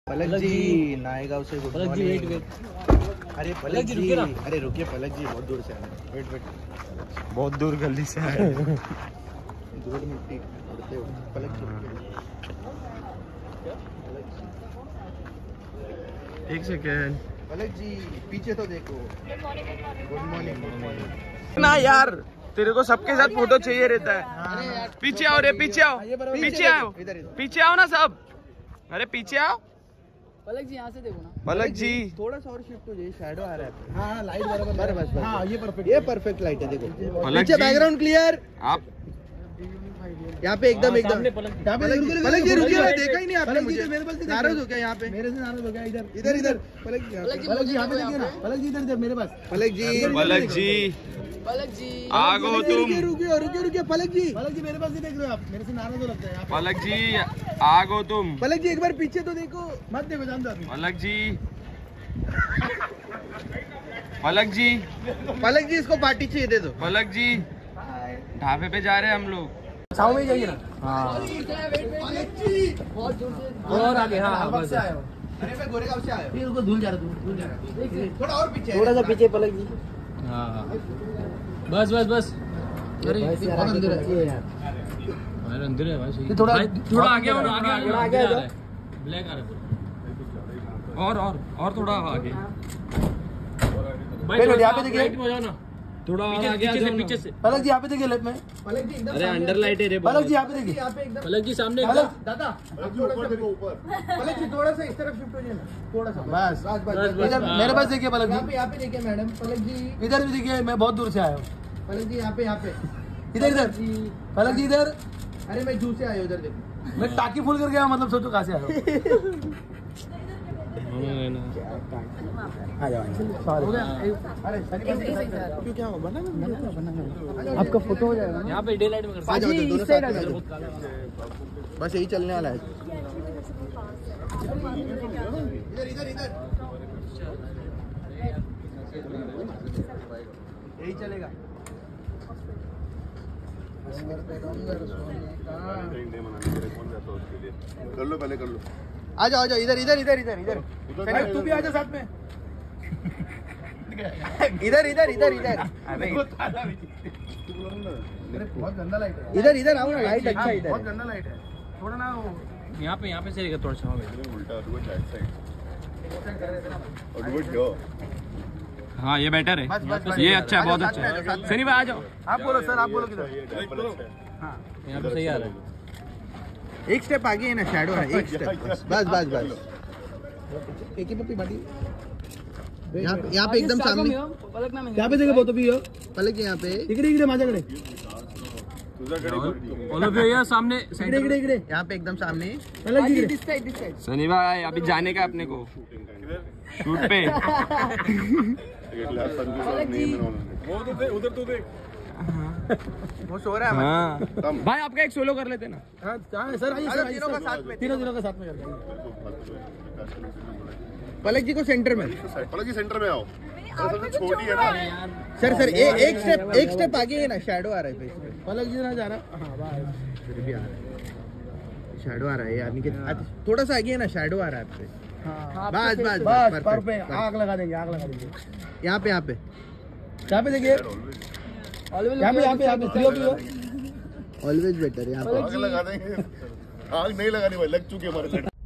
पलक जी नायगांव से good morning. अरे पलक जी रुकिए ना। अरे रुकिए पलक जी, बहुत दूर से आए। वेट बहुत दूर गली से आए। धूल मिट्टी उड़ते उड़ते। पलक जी एक सेकेंड। पलक जी पीछे तो देखो। गुड मॉर्निंग ना यार, तेरे को सबके साथ फोटो चाहिए रहता है। पीछे आओ रे, पीछे आओ, पीछे आओ, पीछे आओ ना सब। अरे पीछे आओ। पलक जी यहाँ से देखो ना। पलक जी थोड़ा सा और शिफ्ट हो जाइए, शैडो आ रहा है। हाँ लाइट बराबर बस। हाँ ये परफेक्ट लाइट है। देखो पीछे बैकग्राउंड क्लियर। आप यहाँ पे एकदम पलक जी रुकिए, देखा ही नहीं आपने मुझे। नाराज हो क्या यहाँ पे? मेरे से नाराज हो गया। इधर पलक जी यहाँ पे देखिए ना। पलक जी इधर मेरे पास। पलक जी आगो तुम। रुकिए पलक जी मेरे पास ही देख रहे हो आप। मेरे से नाराज हो लगता है। पलक जी आगो तुम। पलक जी एक बार पीछे तो देखो। मत देखो जानता। पलक जी इसको पार्टी चाहिए, दे दो। पलक जी ढाबे पे जा रहे हैं हम लोग। छाव में जाइए ना। हाँ और आगे। हाँ बस। अरे मैं गोरेगांव से आया। फिर उसको धुल जा रहा। थोड़ा और पीछे, थोड़ा सा पीछे पलक जी। हाँ बस। अरे बहुत अंदर है यार। अंदर है भाई। थोड़ा आगे ब्लैक आ रहा है। और थोड़ा आगे भाई। यहाँ पे देखिए ना, थोड़ा पीछे से। पलक जी यहाँ पे देखिए लेफ्ट में। पलक जी एकदम। अरे अंडर लाइट है रे। पलक जी यहाँ पे देखिए। पलक जी सामने दादा। पलक जी थोड़ा सा इस तरफ शिफ्ट हो जाए ना, थोड़ा सा। बस इधर मेरे पास देखिए पलक जी। यहाँ पे देखिए मैडम। पलक जी इधर भी देखिए, मैं बहुत दूर से आया हूँ। पलक जी यहाँ पे इधर पलक जी इधर। अरे मैं जू से आया हूँ, इधर देखो। मैं टाकी फुल कर गया, मतलब सोचो कहाँ से आया हूँ। क्यों क्या हो बना आपका फोटो हो जाएगा यहाँ पे। डे लाइट में बस यही चलने वाला है। इधर यही चलेगा। कर लो पहले, कर लो। आ जाओ इधर। तू भी आ जा साथ में। इधर बहुत गंदा लाइट है। इधर आओ ना, लाइट अच्छा इधर। बहुत गंदा लाइट है। थोड़ा ना यहाँ पे से थोड़ा सा उल्टा। हाँ ये बेटर है। ये अच्छा है, बहुत अच्छा है। सनी भाई आ जाओ। आप बोलो सर, आप बोलो किधर। हाँ यहाँ पे सही आ रहा है। एक स्टेप आगे है ना, शैडो है। एक स्टेप बस। एक ही पप्पी बाटी। यहाँ पे एकदम सामने। यहाँ पे देखो बहुत भी हो। पलक यहाँ पे इकडे माझ्याकडे। सामने इकडे यहाँ पे एकदम सामने। सनी भाई अभी जाने का अपने को शूट पे। उधर तो देख। वो सो रहा है। हाँ। भाई आपका एक सोलो कर लेते ना। हाँ सर आइए सर। तीनों का साथ में करते हैं। पलक जी को सेंटर में। पलक जी सेंटर में आओ। छोटी है ना सर। एक स्टेप आगे है ना, शैडो आ रहा है। पलक जी ना जा रहा। हाँ फिर भी आ रहा है। शैडो आ रहा है यानी कि थोड़ा सा आगे है ना, शैडो आ रहा है आपसे। बस परफेक्ट। आग लगा देंगे। यहाँ पे देखिए। Always better. यहाँ पे आग लगा देंगे। आग नहीं लगानी भाई, लग चुकी है हमारे।